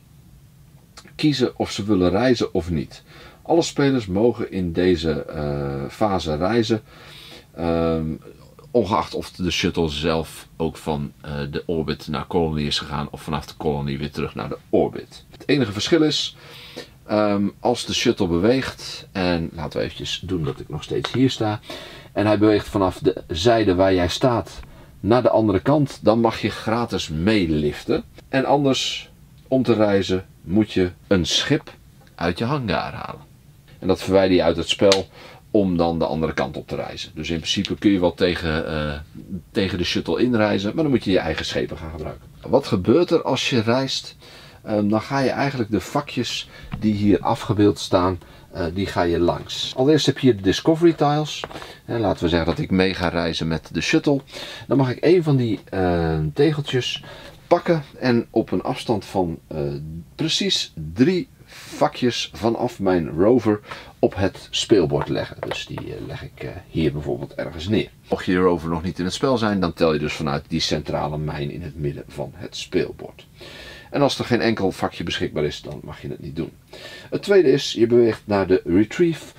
[SPEAKER 1] kiezen of ze willen reizen of niet. Alle spelers mogen in deze uh, fase reizen, um, ongeacht of de shuttle zelf ook van uh, de orbit naar Colony is gegaan of vanaf de Colony weer terug naar de orbit. Het enige verschil is, um, als de shuttle beweegt, en laten we eventjes doen dat ik nog steeds hier sta, en hij beweegt vanaf de zijde waar jij staat naar de andere kant, dan mag je gratis meeliften. En anders, om te reizen, moet je een schip uit je hangar halen. En dat verwijder je uit het spel om dan de andere kant op te reizen. Dus in principe kun je wel tegen, uh, tegen de shuttle inreizen, maar dan moet je je eigen schepen gaan gebruiken. Wat gebeurt er als je reist? Um, dan ga je eigenlijk de vakjes die hier afgebeeld staan, uh, die ga je langs. Allereerst heb je hier de Discovery Tiles. En laten we zeggen dat ik mee ga reizen met de shuttle. Dan mag ik een van die uh, tegeltjes pakken en op een afstand van uh, precies drie vakjes vanaf mijn rover op het speelbord leggen. Dus die uh, leg ik uh, hier bijvoorbeeld ergens neer. Mocht je rover nog niet in het spel zijn, dan tel je dus vanuit die centrale mijn in het midden van het speelbord. En als er geen enkel vakje beschikbaar is, dan mag je het niet doen. Het tweede is, je beweegt naar de Retrieve,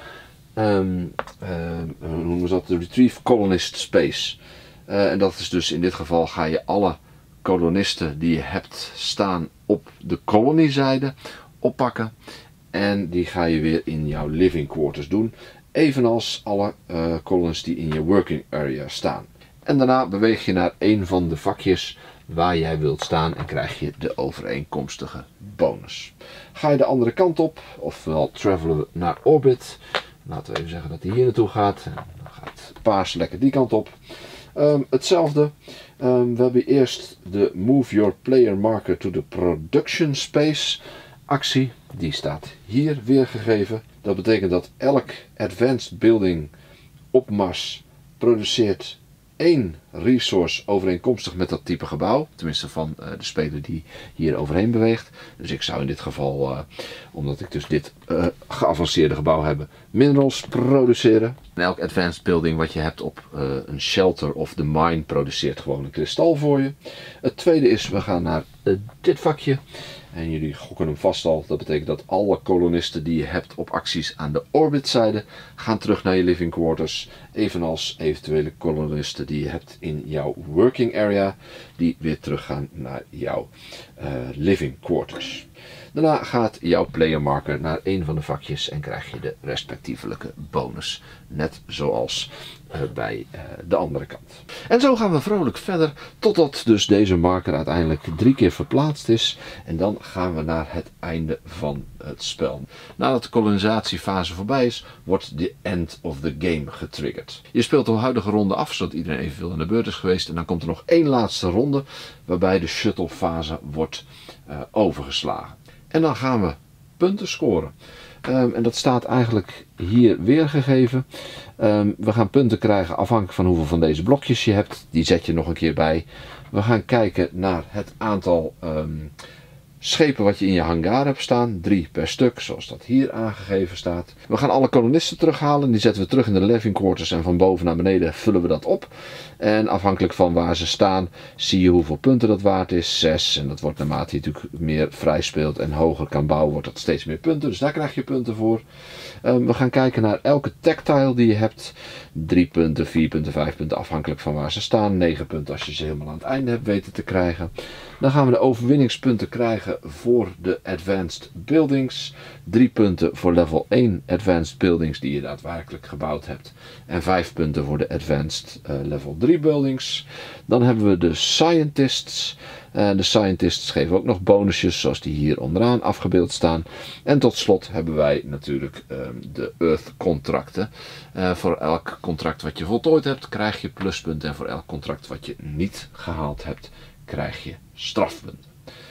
[SPEAKER 1] um, uh, hoe noemen we dat? De Retrieve Colonist Space. Uh, en dat is dus in dit geval ga je alle kolonisten die je hebt staan op de colonyzijde oppakken. En die ga je weer in jouw living quarters doen. Evenals alle uh, colonies die in je working area staan. En daarna beweeg je naar een van de vakjes waar jij wilt staan en krijg je de overeenkomstige bonus. Ga je de andere kant op, ofwel travelen naar orbit. Laten we even zeggen dat hij hier naartoe gaat. En dan gaat paars lekker die kant op. Um, hetzelfde. Um, we hebben eerst de Move Your Player Marker to the Production Space actie. Die staat hier weergegeven. Dat betekent dat elk Advanced Building op Mars produceert één resource overeenkomstig met dat type gebouw. Tenminste van uh, de speler die hier overheen beweegt. Dus ik zou in dit geval, uh, omdat ik dus dit uh, geavanceerde gebouw heb, minerals produceren. En elk advanced building wat je hebt op uh, een shelter of de mine produceert gewoon een kristal voor je. Het tweede is, we gaan naar uh, dit vakje. En jullie gokken hem vast al. Dat betekent dat alle kolonisten die je hebt op acties aan de orbitzijde gaan terug naar je living quarters. Evenals eventuele kolonisten die je hebt in jouw working area. Die weer teruggaan naar jouw uh, living quarters. Daarna gaat jouw player marker naar een van de vakjes en krijg je de respectievelijke bonus. Net zoals uh, bij uh, de andere kant. En zo gaan we vrolijk verder totdat dus deze marker uiteindelijk drie keer verplaatst is. En dan gaan we naar het einde van het spel. Nadat de kolonisatiefase voorbij is, wordt de end of the game getriggerd. Je speelt de huidige ronde af, zodat iedereen evenveel aan de beurt is geweest. En dan komt er nog één laatste ronde, waarbij de shuttle fase wordt uh, overgeslagen. En dan gaan we punten scoren. Um, en dat staat eigenlijk hier weergegeven. Um, we gaan punten krijgen afhankelijk van hoeveel van deze blokjes je hebt. Die zet je nog een keer bij. We gaan kijken naar het aantal um, schepen wat je in je hangar hebt staan. Drie per stuk, zoals dat hier aangegeven staat. We gaan alle kolonisten terughalen. Die zetten we terug in de living quarters. En van boven naar beneden vullen we dat op. En afhankelijk van waar ze staan, zie je hoeveel punten dat waard is. zes. En dat wordt naarmate je natuurlijk meer vrij speelt en hoger kan bouwen, wordt dat steeds meer punten. Dus daar krijg je punten voor. Um, we gaan kijken naar elke tactile die je hebt. drie punten, vier punten, vijf punten, afhankelijk van waar ze staan. negen punten als je ze helemaal aan het einde hebt weten te krijgen. Dan gaan we de overwinningspunten krijgen voor de Advanced Buildings. drie punten voor level één Advanced Buildings die je daadwerkelijk gebouwd hebt. En vijf punten voor de Advanced uh, level drie Buildings. Dan hebben we de Scientists. Uh, de Scientists geven ook nog bonusjes zoals die hier onderaan afgebeeld staan. En tot slot hebben wij natuurlijk uh, de Earth contracten. Uh, voor elk contract wat je voltooid hebt krijg je pluspunten. En voor elk contract wat je niet gehaald hebt krijg je strafpunten.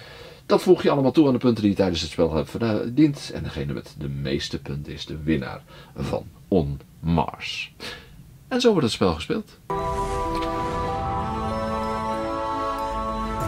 [SPEAKER 1] Dat voeg je allemaal toe aan de punten die je tijdens het spel hebt verdiend. En degene met de meeste punten is de winnaar van On Mars. En zo wordt het spel gespeeld.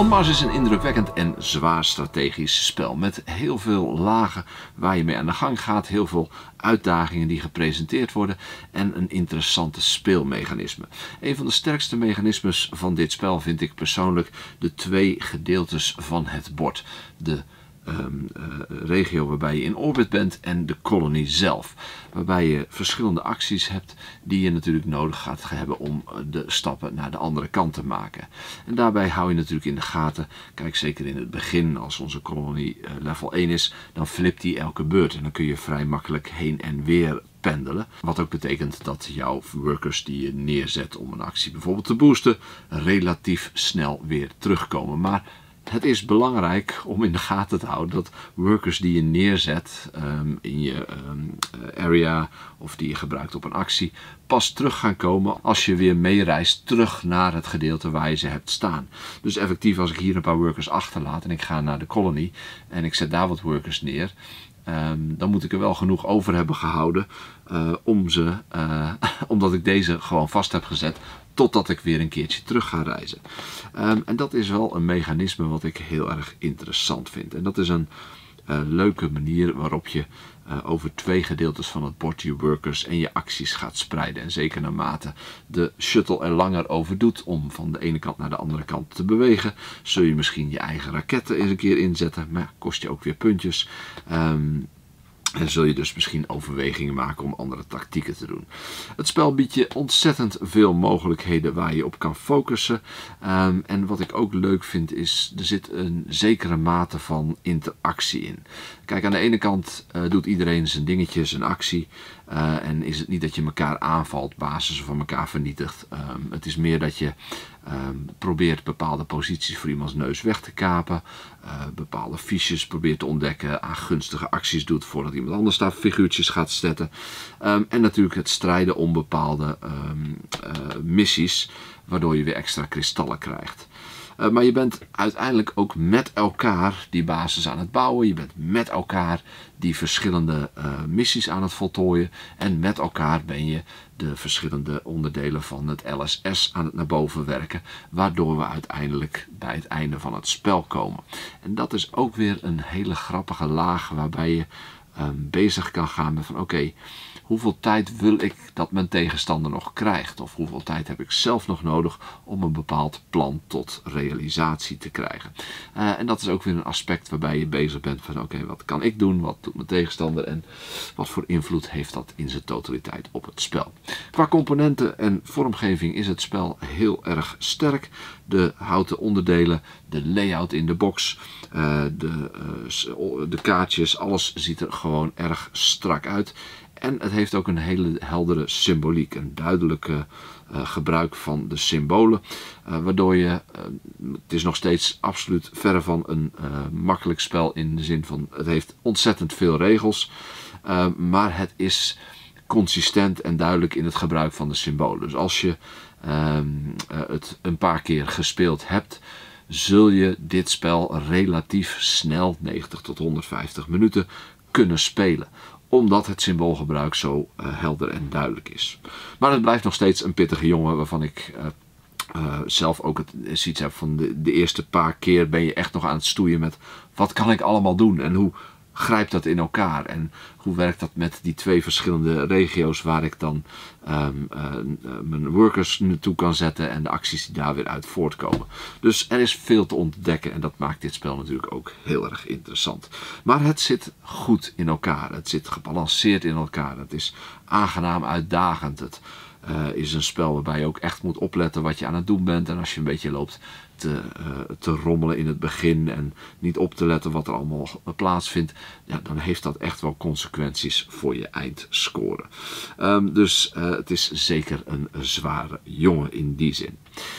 [SPEAKER 1] On Mars is een indrukwekkend en zwaar strategisch spel met heel veel lagen waar je mee aan de gang gaat, heel veel uitdagingen die gepresenteerd worden en een interessante speelmechanisme. Een van de sterkste mechanismes van dit spel vind ik persoonlijk de twee gedeeltes van het bord. De Um, uh, regio waarbij je in orbit bent en de kolonie zelf. Waarbij je verschillende acties hebt die je natuurlijk nodig gaat hebben om de stappen naar de andere kant te maken. En daarbij hou je natuurlijk in de gaten, kijk zeker in het begin als onze kolonie uh, level één is, dan flipt die elke beurt en dan kun je vrij makkelijk heen en weer pendelen. Wat ook betekent dat jouw workers die je neerzet om een actie bijvoorbeeld te boosten, relatief snel weer terugkomen. Maar het is belangrijk om in de gaten te houden dat workers die je neerzet um, in je um, area of die je gebruikt op een actie pas terug gaan komen als je weer meereist terug naar het gedeelte waar je ze hebt staan. Dus effectief als ik hier een paar workers achterlaat en ik ga naar de kolonie en ik zet daar wat workers neer, Um, dan moet ik er wel genoeg over hebben gehouden uh, om ze, uh, omdat ik deze gewoon vast heb gezet totdat ik weer een keertje terug ga reizen. Um, en dat is wel een mechanisme wat ik heel erg interessant vind. En dat is een uh, leuke manier waarop je uh, over twee gedeeltes van het bord je workers en je acties gaat spreiden. En zeker naarmate de shuttle er langer over doet om van de ene kant naar de andere kant te bewegen, zul je misschien je eigen raketten eens een keer inzetten, maar kost je ook weer puntjes. Um, En zul je dus misschien overwegingen maken om andere tactieken te doen. Het spel biedt je ontzettend veel mogelijkheden waar je op kan focussen. Um, en wat ik ook leuk vind is, er zit een zekere mate van interactie in. Kijk, aan de ene kant uh, doet iedereen zijn dingetje, zijn actie. Uh, en is het niet dat je elkaar aanvalt, basissen van elkaar vernietigt. Um, het is meer dat je um, probeert bepaalde posities voor iemands neus weg te kapen. Uh, bepaalde fiches probeert te ontdekken, aan gunstige acties doet voordat iemand anders daar figuurtjes gaat zetten. Um, en natuurlijk het strijden om bepaalde um, uh, missies, waardoor je weer extra kristallen krijgt. Uh, maar je bent uiteindelijk ook met elkaar die basis aan het bouwen. Je bent met elkaar die verschillende uh, missies aan het voltooien. En met elkaar ben je de verschillende onderdelen van het L S S aan het naar boven werken. Waardoor we uiteindelijk bij het einde van het spel komen. En dat is ook weer een hele grappige laag waarbij je um, bezig kan gaan met van oké, okay, hoeveel tijd wil ik dat mijn tegenstander nog krijgt? Of hoeveel tijd heb ik zelf nog nodig om een bepaald plan tot realisatie te krijgen? Uh, en dat is ook weer een aspect waarbij je bezig bent van oké, okay, wat kan ik doen? Wat doet mijn tegenstander? En wat voor invloed heeft dat in zijn totaliteit op het spel? Qua componenten en vormgeving is het spel heel erg sterk. De houten onderdelen, de layout in de box, uh, de, uh, de kaartjes, alles ziet er gewoon erg strak uit. En het heeft ook een hele heldere symboliek, een duidelijke uh, gebruik van de symbolen. Uh, waardoor je, uh, het is nog steeds absoluut verre van een uh, makkelijk spel in de zin van het heeft ontzettend veel regels. Uh, maar het is consistent en duidelijk in het gebruik van de symbolen. Dus als je uh, uh, het een paar keer gespeeld hebt, zul je dit spel relatief snel, negentig tot honderdvijftig minuten, kunnen spelen. Omdat het symboolgebruik zo uh, helder en duidelijk is. Maar het blijft nog steeds een pittige jongen waarvan ik uh, uh, zelf ook het, zoiets heb van de, de eerste paar keer ben je echt nog aan het stoeien met wat kan ik allemaal doen en hoe grijpt dat in elkaar en hoe werkt dat met die twee verschillende regio's waar ik dan um, uh, mijn workers naartoe kan zetten en de acties die daar weer uit voortkomen. Dus er is veel te ontdekken en dat maakt dit spel natuurlijk ook heel erg interessant. Maar het zit goed in elkaar, het zit gebalanceerd in elkaar, het is aangenaam uitdagend. Het uh, is een spel waarbij je ook echt moet opletten wat je aan het doen bent en als je een beetje loopt Te, uh, te rommelen in het begin en niet op te letten wat er allemaal plaatsvindt, ja, dan heeft dat echt wel consequenties voor je eindscore. Um, dus uh, het is zeker een zware jongen in die zin.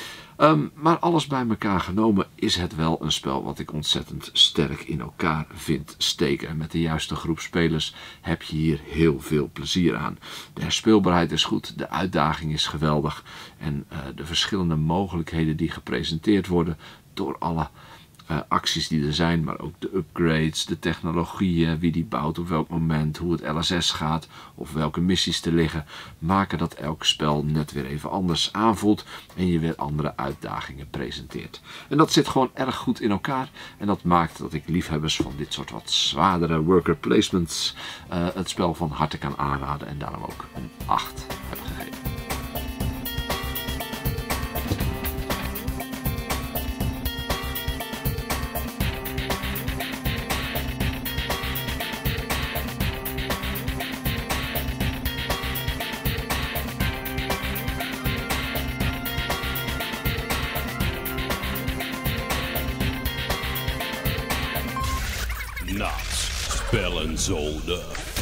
[SPEAKER 1] Um, maar alles bij elkaar genomen is het wel een spel wat ik ontzettend sterk in elkaar vind steken. En met de juiste groep spelers heb je hier heel veel plezier aan. De herspeelbaarheid is goed, de uitdaging is geweldig en uh, de verschillende mogelijkheden die gepresenteerd worden door alle uh, acties die er zijn, maar ook de upgrades, de technologieën, wie die bouwt op welk moment, hoe het L S S gaat of welke missies er liggen, maken dat elk spel net weer even anders aanvoelt en je weer andere uitdagingen presenteert. En dat zit gewoon erg goed in elkaar en dat maakt dat ik liefhebbers van dit soort wat zwaardere worker placements uh, het spel van harte kan aanraden en daarom ook een acht heb gegeven.
[SPEAKER 2] Naast Spellenzolder.